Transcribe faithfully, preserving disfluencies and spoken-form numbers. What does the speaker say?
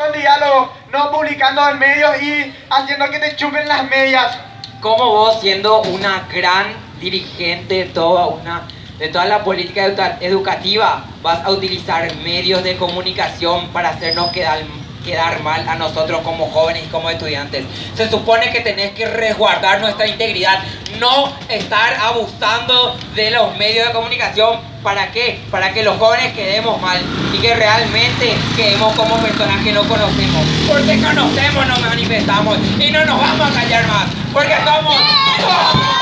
con diálogo, no publicando en medios y haciendo que te chupen las medias. ¿Cómo vos, siendo una gran dirigente de toda, una, de toda la política educa educativa, vas a utilizar medios de comunicación para hacernos quedar, quedar mal a nosotros como jóvenes y como estudiantes? Se supone que tenés que resguardar nuestra integridad, no estar abusando de los medios de comunicación. ¿Para qué? Para que los jóvenes quedemos mal y que realmente quedemos como personas que no conocemos. Porque conocemos, nos manifestamos y no nos vamos a callar más. Porque somos...